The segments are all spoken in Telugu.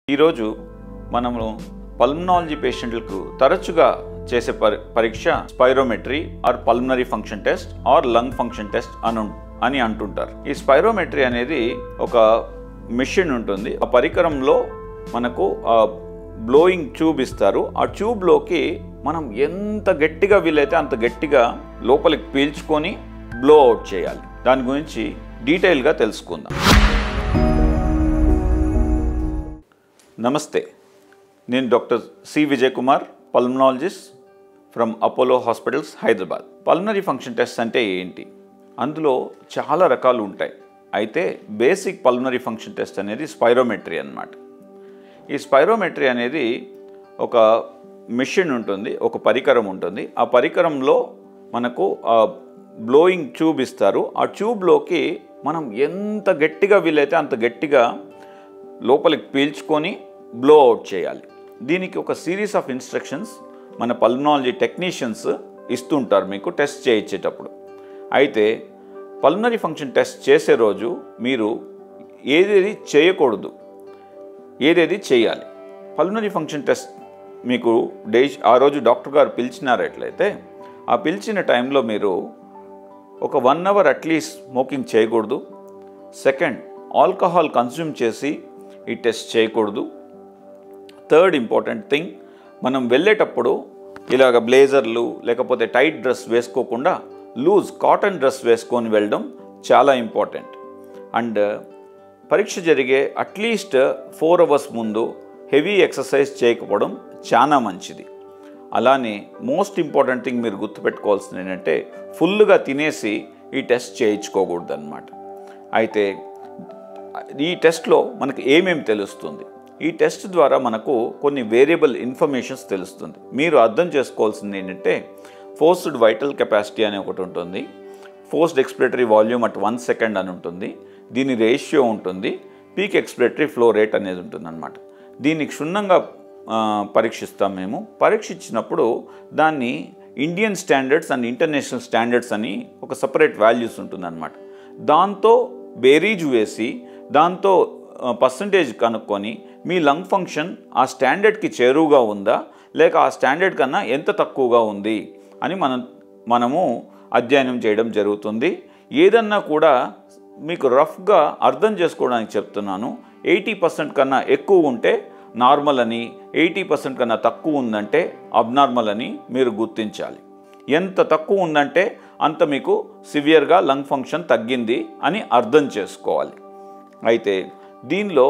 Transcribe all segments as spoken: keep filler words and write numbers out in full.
ఈరోజు మనము పల్మనాలజీ పేషెంట్లకు తరచుగా చేసే పరీక్ష spirometry or pulmonary function test or lung function test అను అని అంటుంటారు. ఈ స్పైరోమెట్రీ అనేది ఒక మెషిన్ ఉంటుంది. ఆ పరికరంలో మనకు బ్లోయింగ్ ట్యూబ్ ఇస్తారు. ఆ ట్యూబ్లోకి మనం ఎంత గట్టిగా వీలైతే అంత గట్టిగా లోపలికి పీల్చుకొని బ్లో అవుట్ చేయాలి. దాని గురించి డీటెయిల్గా తెలుసుకుందాం. నమస్తే, నేను doctor C Vijay Kumar, pulmonologist from Apollo hospitals, Hyderabad. Pulmonary function test అంటే ఏంటి? అందులో చాలా రకాలు ఉంటాయి. అయితే బేసిక్ పల్మనరీ ఫంక్షన్ టెస్ట్ అనేది స్పైరోమెట్రీ అన్నమాట. ఈ స్పైరోమెట్రీ అనేది ఒక మెషిన్ ఉంటుంది, ఒక పరికరం ఉంటుంది. ఆ పరికరంలో మనకు బ్లోయింగ్ ట్యూబ్ ఇస్తారు. ఆ ట్యూబ్లోకి మనం ఎంత గట్టిగా వీలైతే అంత గట్టిగా లోపలికి పీల్చుకొని బ్లో అవుట్ చేయాలి. దీనికి ఒక సిరీస్ ఆఫ్ ఇన్స్ట్రక్షన్స్ మన పల్మనాలజీ టెక్నీషియన్స్ ఇస్తుంటారు మీకు టెస్ట్ చేయించేటప్పుడు. అయితే పల్మనరీ ఫంక్షన్ టెస్ట్ చేసే రోజు మీరు ఏదేది చేయకూడదు, ఏదేది చేయాలి. పల్మనరీ ఫంక్షన్ టెస్ట్ మీకు డే ఆ రోజు డాక్టర్ గారు పిలిచినారట్లయితే ఆ పిలిచిన టైంలో మీరు ఒక వన్ అవర్ అట్లీస్ట్ స్మోకింగ్ చేయకూడదు. సెకండ్, ఆల్కహాల్ కన్స్యూమ్ చేసి ఈ టెస్ట్ చేయకూడదు. థర్డ్ ఇంపార్టెంట్ థింగ్, మనం వెళ్ళేటప్పుడు ఇలాగ బ్లేజర్లు లేకపోతే టైట్ డ్రెస్ వేసుకోకుండా లూజ్ కాటన్ డ్రెస్ వేసుకొని వెళ్ళడం చాలా ఇంపార్టెంట్. అండ్ పరీక్ష జరిగే అట్లీస్ట్ ఫోర్ అవర్స్ ముందు హెవీ ఎక్సర్సైజ్ చేయకపోవడం చాలా మంచిది. అలానే మోస్ట్ ఇంపార్టెంట్ థింగ్ మీరు గుర్తుపెట్టుకోవాల్సింది ఏంటంటే ఫుల్గా తినేసి ఈ టెస్ట్ చేయించుకోకూడదు అన్నమాట. అయితే ఈ టెస్ట్లో మనకు ఏమేమి తెలుస్తుంది? ఈ టెస్ట్ ద్వారా మనకు కొన్ని వేరియబుల్ ఇన్ఫర్మేషన్స్ తెలుస్తుంది. మీరు అర్థం చేసుకోవాల్సింది ఏంటంటే ఫోర్స్డ్ వైటల్ కెపాసిటీ అని ఒకటి ఉంటుంది, forced expiratory volume at one second అని ఉంటుంది, దీని రేషియో ఉంటుంది, పీక్ ఎక్స్పిరేటరీ ఫ్లో రేట్ అనేది ఉంటుంది అన్నమాట. దీన్ని క్షుణ్ణంగా పరీక్షిస్తాం మేము. పరీక్షించినప్పుడు దాన్ని Indian standards and international standards అని ఒక సపరేట్ వాల్యూస్ ఉంటుందన్నమాట. దాంతో బేరీజ్ వేసి దాంతో పర్సంటేజ్ కనుక్కొని మీ లంగ్ ఫంక్షన్ ఆ స్టాండర్డ్కి చేరువుగా ఉందా లేక ఆ స్టాండర్డ్ కన్నా ఎంత తక్కువగా ఉంది అని మనం మనము అధ్యయనం చేయడం జరుగుతుంది. ఏదన్నా కూడా మీకు రఫ్గా అర్థం చేసుకోవడానికి చెప్తున్నాను. ఎయిటీ పర్సెంట్ కన్నా ఎక్కువ ఉంటే నార్మల్ అని, ఎయిటీ పర్సెంట్ కన్నా తక్కువ ఉందంటే అబ్నార్మల్ అని మీరు గుర్తించాలి. ఎంత తక్కువ ఉందంటే అంత మీకు సివియర్గా లంగ్ ఫంక్షన్ తగ్గింది అని అర్థం చేసుకోవాలి. అయితే దీనిలో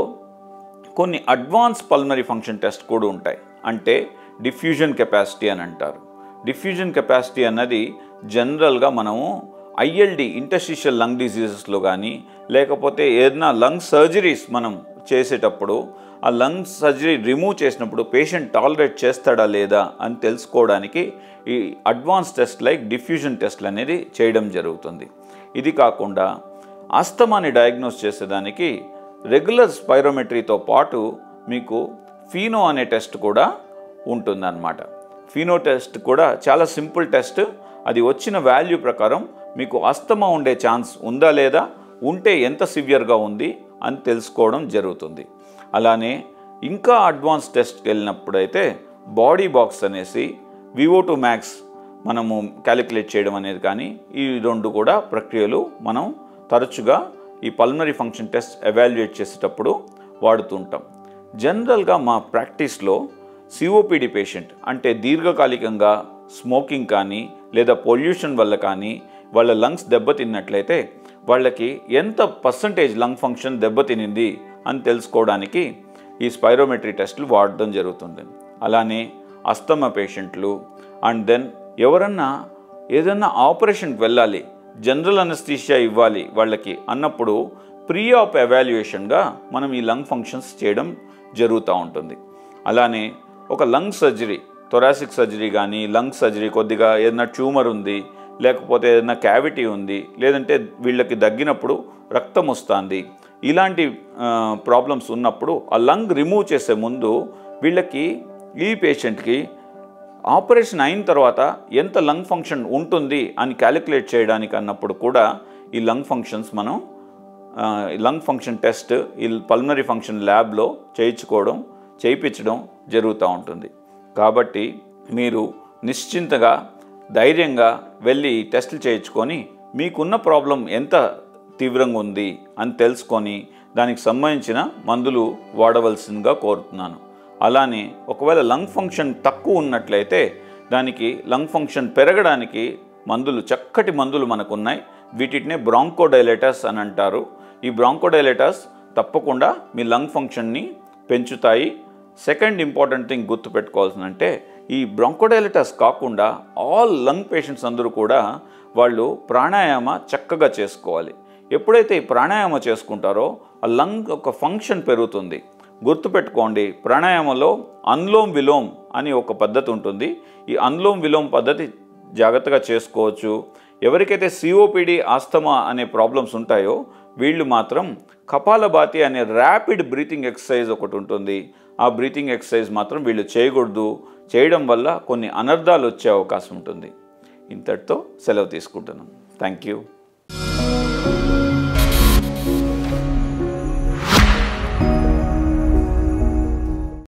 కొన్ని అడ్వాన్స్ పల్మనరీ ఫంక్షన్ టెస్ట్ కూడా ఉంటాయి. అంటే డిఫ్యూజన్ కెపాసిటీ అని అంటారు. డిఫ్యూజన్ కెపాసిటీ అన్నది జనరల్గా మనము ఐఎల్డి ఇంటర్స్టిషియల్ లంగ్ డిసీజెస్లో కానీ లేకపోతే ఏదైనా లంగ్ సర్జరీస్ మనం చేసేటప్పుడు ఆ లంగ్ సర్జరీ రిమూవ్ చేసినప్పుడు పేషెంట్ టాలరేట్ చేస్తాడా లేదా అని తెలుసుకోవడానికి ఈ అడ్వాన్స్ టెస్ట్ లైక్ డిఫ్యూజన్ టెస్ట్లు అనేది చేయడం జరుగుతుంది. ఇది కాకుండా ఆస్తమాని డయాగ్నోస్ చేసేదానికి రెగ్యులర్ స్పైరోమెట్రీతో పాటు మీకు ఫీనో అనే టెస్ట్ కూడా ఉంటుందన్నమాట. ఫీనో టెస్ట్ కూడా చాలా సింపుల్ టెస్ట్. అది వచ్చిన వాల్యూ ప్రకారం మీకు ఆస్తమా ఉండే ఛాన్స్ ఉందా లేదా, ఉంటే ఎంత సివియర్గా ఉంది అని తెలుసుకోవడం జరుగుతుంది. అలానే ఇంకా అడ్వాన్స్ టెస్ట్కి వెళ్ళినప్పుడైతే బాడీ బాక్స్ అనేసి వివో టూ మ్యాక్స్ మనము క్యాలిక్యులేట్ చేయడం అనేది కానీ ఈ రెండు కూడా ప్రక్రియలు మనం తరచుగా ఈ పల్మనరీ ఫంక్షన్ టెస్ట్ ఎవాల్యుయేట్ చేసేటప్పుడు వాడుతుంటాం. జనరల్గా మా ప్రాక్టీస్లో సిఓపిడి పేషెంట్ అంటే దీర్ఘకాలికంగా స్మోకింగ్ కానీ లేదా పొల్యూషన్ వల్ల కానీ వాళ్ళ లంగ్స్ దెబ్బతిన్నట్లయితే వాళ్ళకి ఎంత పర్సంటేజ్ లంగ్ ఫంక్షన్ దెబ్బతినింది అని తెలుసుకోవడానికి ఈ స్పైరోమెట్రీ టెస్టులు వాడడం జరుగుతుంది. అలానే అస్తమా పేషెంట్లు అండ్ దెన్ ఎవరన్నా ఏదన్నా ఆపరేషన్కి వెళ్ళాలి, జనరల్ అనస్థీషియా ఇవ్వాలి వాళ్ళకి అన్నప్పుడు ప్రీ ఆప్ ఎవాల్యుయేషన్గా మనం ఈ లంగ్ ఫంక్షన్స్ చేయడం జరుగుతూ ఉంటుంది. అలానే ఒక లంగ్ సర్జరీ, థొరాసిక్ సర్జరీ కానీ లంగ్ సర్జరీ కొద్దిగా ఏదైనా ట్యూమర్ ఉంది లేకపోతే ఏదైనా క్యావిటీ ఉంది లేదంటే వీళ్ళకి దగ్గినప్పుడు రక్తం వస్తుంది, ఇలాంటి ప్రాబ్లమ్స్ ఉన్నప్పుడు ఆ లంగ్ రిమూవ్ చేసే ముందు వీళ్ళకి ఈ పేషెంట్కి ఆపరేషన్ అయిన తర్వాత ఎంత లంగ్ ఫంక్షన్ ఉంటుంది అని క్యాలిక్యులేట్ చేయడానికి అన్నప్పుడు కూడా ఈ లంగ్ ఫంక్షన్స్ మనం లంగ్ ఫంక్షన్ టెస్ట్ ఈ పల్మనరీ ఫంక్షన్ ల్యాబ్లో చేయించుకోవడం చేయించడం జరుగుతూ ఉంటుంది. కాబట్టి మీరు నిశ్చింతగా ధైర్యంగా వెళ్ళి టెస్టులు చేయించుకొని మీకున్న ప్రాబ్లం ఎంత తీవ్రంగా ఉంది అని తెలుసుకొని దానికి సంబంధించిన మందులు వాడవలసిందిగా కోరుతున్నాను. అలానే ఒకవేళ లంగ్ ఫంక్షన్ తక్కువ ఉన్నట్లయితే దానికి లంగ్ ఫంక్షన్ పెరగడానికి మందులు చక్కటి మందులు మనకు ఉన్నాయి. వీటినే బ్రాంకోడైలేటర్స్ అని అంటారు. ఈ బ్రాంకోడైలేటర్స్ తప్పకుండా మీ లంగ్ ఫంక్షన్ని పెంచుతాయి. సెకండ్ ఇంపార్టెంట్ థింగ్ గుర్తుపెట్టుకోవాల్సిందంటే ఈ బ్రాంకోడైలేటర్స్ కాకుండా ఆల్ లంగ్ పేషెంట్స్ అందరూ కూడా వాళ్ళు ప్రాణాయామ చక్కగా చేసుకోవాలి. ఎప్పుడైతే ఈ ప్రాణాయామ చేసుకుంటారో ఆ లంగ్ ఒక ఫంక్షన్ పెరుగుతుంది. గుర్తుపెట్టుకోండి, ప్రాణాయామంలో అనులోమ్ విలోమ్ అని ఒక పద్ధతి ఉంటుంది. ఈ అనులోమ్ విలోమ్ పద్ధతి జాగ్రత్తగా చేసుకోవచ్చు. ఎవరికైతే సిఓపిడి ఆస్తమా అనే ప్రాబ్లమ్స్ ఉంటాయో వీళ్ళు మాత్రం కపాలభాతి అనే ర్యాపిడ్ బ్రీతింగ్ ఎక్సర్సైజ్ ఒకటి ఉంటుంది. ఆ బ్రీతింగ్ ఎక్సర్సైజ్ మాత్రం వీళ్ళు చేయకూడదు. చేయడం వల్ల కొన్ని అనర్థాలు వచ్చే అవకాశం ఉంటుంది. ఇంతటితో సెలవు తీసుకుంటున్నాను. Thank you.